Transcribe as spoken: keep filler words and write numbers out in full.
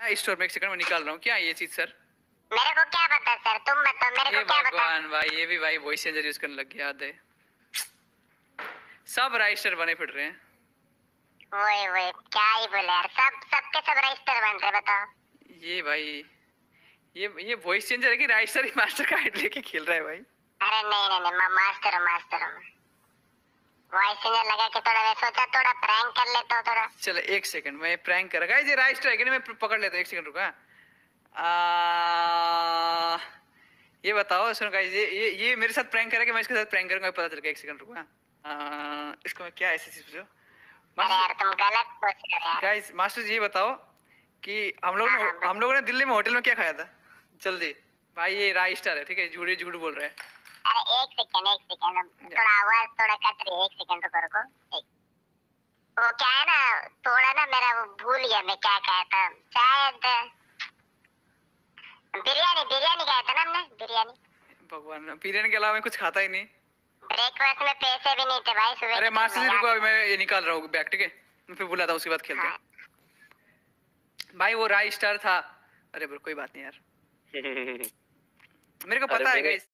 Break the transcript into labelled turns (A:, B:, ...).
A: मैं स्टोर में एक सेकंड में निकाल रहा हूँ। क्या ये चीज सर?
B: मेरे को क्या पता सर, तुम बताओ मेरे को क्या पता।
A: भगवान भाई, ये भी भाई वॉइस चेंजर यूज करने लग गया। याद है सब राइस्टर बने फिर रहे हैं।
B: वही वही क्या ही बोले यार, सब सबके सब राइस्टर बन रहे। बताओ
A: ये भाई ये ये वॉइस चेंजर है कि राइस्टर ही मास्टर का हाइड लेके खेल रहा है भाई?
B: अरे नहीं नहीं नहीं, मास्टर मास्टर वॉइस चेंजर लगा के थोड़ा मैं सोचा थोड़ा प्रैंक कर लेता हूँ थोड़ा।
A: चलो एक सेकंड मैं प्रैंक कर गाइस, ये राइस्टर है कि नहीं, मैं पकड़ लेता हूँ। एक सेकंड रुका। आ, ये बताओ सुनो गाइस, ये ये ये मेरे साथ प्रैंक करेगा, मैं इसके साथ प्रैंक करूंगा, पता चल गया। एक सेकंड रुका। आ, इसको मैं क्या ऐसी चीज पूछूं?
B: अरे यार तुम गलत पूछ रहे हो यार।
A: गाइस मास्टर जी ये बताओ कि हम लोग ने हम लोगों ने दिल्ली में होटल में क्या खाया था? जल्दी भाई, ये राइस्टर है ठीक है, झूठे झूठ बोल रहे हैं।
B: अरे एक सेकंड एक सेकंड, थोड़ा आवाज थोड़ा कट रही है, एक सेकंड रुको रुको। एक वो क्या है ना, थोड़ा ना मेरा वो भूल गया मैं क्या कहा था। शायद बिरयानी बिरयानी खाया था ना हमने, बिरयानी।
A: भगवान, बिरयानी के अलावा मैं कुछ खाता ही नहीं।
B: ब्रेकफास्ट में पैसे भी नहीं थे भाई सुबह।
A: अरे मास्टर जी रुको, अभी मैं ये निकाल रहा हूँ बैग, ठीक है? मैं फिर बुलाता हूँ, उसके बाद खेलते हैं। भाई वो राइस्टर था। अरे ब्रो कोई बात नहीं यार। मेरे को पता है गाइस।